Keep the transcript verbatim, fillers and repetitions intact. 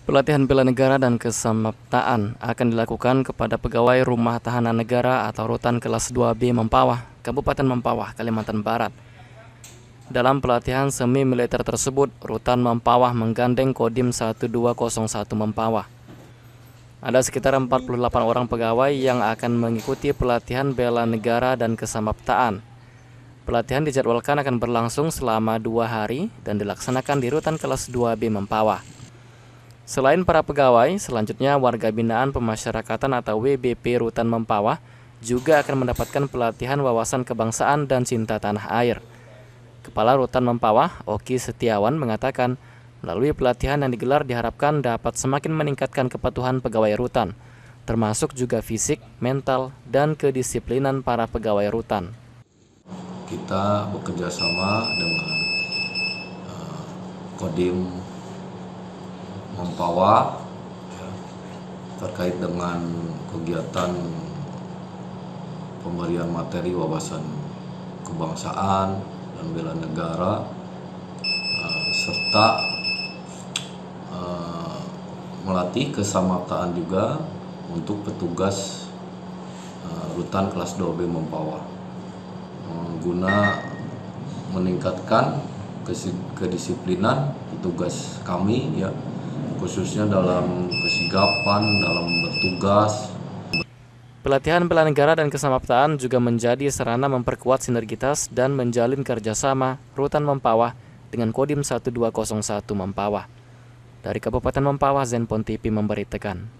Pelatihan bela negara dan kesamaptaan akan dilakukan kepada pegawai Rumah Tahanan Negara atau Rutan Kelas dua B Mempawah, Kabupaten Mempawah, Kalimantan Barat. Dalam pelatihan semi militer tersebut, Rutan Mempawah menggandeng Kodim satu dua nol satu Mempawah. Ada sekitar empat puluh delapan orang pegawai yang akan mengikuti pelatihan bela negara dan kesamaptaan. Pelatihan dijadwalkan akan berlangsung selama dua hari dan dilaksanakan di Rutan Kelas dua B Mempawah. Selain para pegawai, selanjutnya warga binaan pemasyarakatan atau W B P Rutan Mempawah juga akan mendapatkan pelatihan wawasan kebangsaan dan cinta tanah air. Kepala Rutan Mempawah, Oki Setiawan, mengatakan melalui pelatihan yang digelar diharapkan dapat semakin meningkatkan kepatuhan pegawai rutan, termasuk juga fisik, mental, dan kedisiplinan para pegawai rutan. Kita bekerja sama dengan uh, Kodim Mempawah ya, terkait dengan kegiatan pemberian materi wawasan kebangsaan dan bela negara uh, serta uh, melatih kesamaptaan juga untuk petugas uh, Rutan Kelas dua B Mempawah uh, guna meningkatkan kedisiplinan petugas kami ya, khususnya dalam kesigapan dalam bertugas. Pelatihan bela negara dan kesamaptaan juga menjadi sarana memperkuat sinergitas dan menjalin kerjasama Rutan Mempawah dengan Kodim satu dua nol satu Mempawah. Dari Kabupaten Mempawah, Zenpon T V memberitakan.